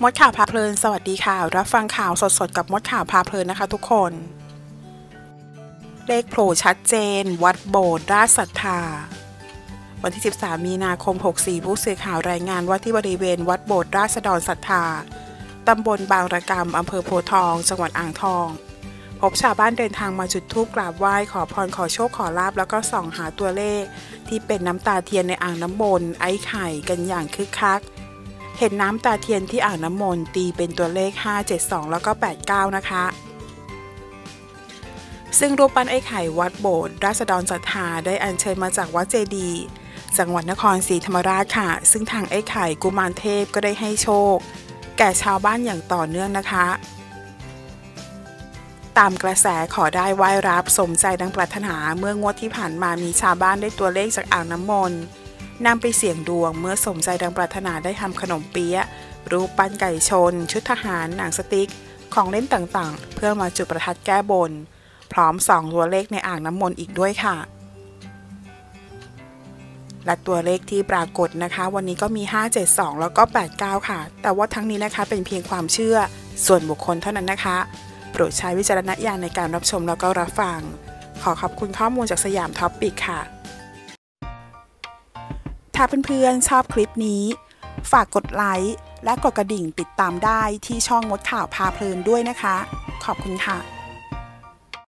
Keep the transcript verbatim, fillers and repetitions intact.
มดข่าวพาเพลินสวัสดีค่ะรับฟังข่าวสดๆกับมดข่าวพาเพลินนะคะทุกคนเลขโผล่ชัดเจนวัดโบสถ์ราชศรัทธาวันที่สิบสามมีนาคมหกสี่ผู้สื่อข่าวรายงานว่าที่บริเวณวัดโบสถ์ราษฎรศรัทธาตำบลบางระกำอำเภอโพธิ์ทองจังหวัดอ่างทองพบชาวบ้านเดินทางมาจุดธูปกราบไหว้ขอพรขอโชคขอลาภแล้วก็ส่องหาตัวเลขที่เป็นน้ำตาเทียนในอ่างน้ำมนต์ไอ้ไข่กันอย่างคึกคักเห็นน้ำตาเทียนที่อ่างน้ำมนต์ตีเป็นตัวเลขห้า เจ็ด สองแล้วก็แปด เก้านะคะซึ่งรูปปั้นไอ้ไข่วัดโบสถ์ราษฎรศรัทธาได้อัญเชิญมาจากวัดเจดีย์จังหวัดนครศรีธรรมราชค่ะซึ่งทางไอ้ไข่กุมารเทพก็ได้ให้โชคแก่ชาวบ้านอย่างต่อเนื่องนะคะตามกระแสขอได้ไหว้รับสมใจดังปรารถนาเมื่องวดที่ผ่านมามีชาวบ้านได้ตัวเลขจากอ่างน้ำมนต์นำไปเสี่ยงดวงเมื่อสมใจดังปรารถนาได้ทำขนมเปี๊ยะรูปปั้นไก่ชนชุดทหารหนังสติ๊กของเล่นต่างๆเพื่อมาจุดประทัดแก้บนพร้อมส่องตัวเลขในอ่างน้ำมนต์อีกด้วยค่ะและตัวเลขที่ปรากฏนะคะวันนี้ก็มีห้า เจ็ด สองแล้วก็แปด เก้าค่ะแต่ว่าทั้งนี้นะคะเป็นเพียงความเชื่อส่วนบุคคลเท่านั้นนะคะโปรดใช้วิจารณญาณในการรับชมแล้วก็รับฟังขอขอบคุณข้อมูลจากสยามท็อปปิกค่ะถ้าเพื่อนๆชอบคลิปนี้ฝากกดไลค์และกดกระดิ่งติดตามได้ที่ช่องมดข่าวพาเพลินด้วยนะคะขอบคุณค่ะ